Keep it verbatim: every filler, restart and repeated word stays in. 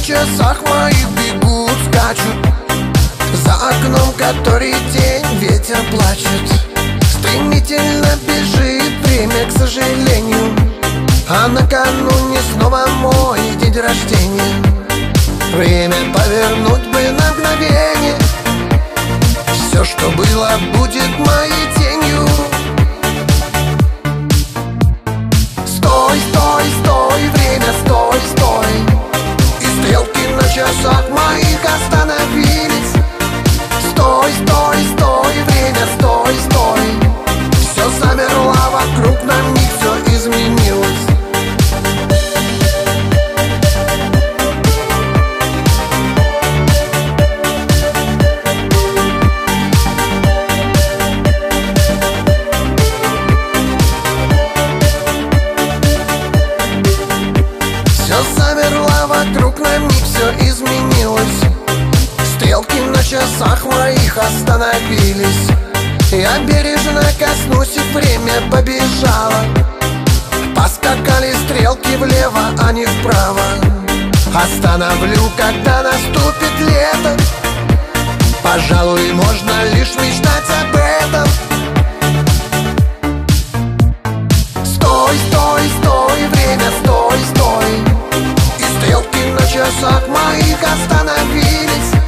часах моих бегут, скачут. За окном который день, ветер плачет. Стремительно бежит время, к сожалению. А накануне снова мой день рождения. Время повернуть бы на мгновение. Все, что было, будет моей тенью. Стой, стой, стой, время, стой, стой. И стрелки на часах моих остановились. Стой, стой, стой, время, стой, стой. Все замерло вокруг, на миг все изменилось. Все замерло вокруг, на миг все изменилось. Стрелки на часах моих остановились. Я бережно коснусь, и время побежало. Поскакали стрелки влево, а не вправо. Остановлю, когда наступит лето. Пожалуй, можно лишь мечтать об этом. Стой, стой, стой, время, стой, стой. И стрелки на часах моих остановились.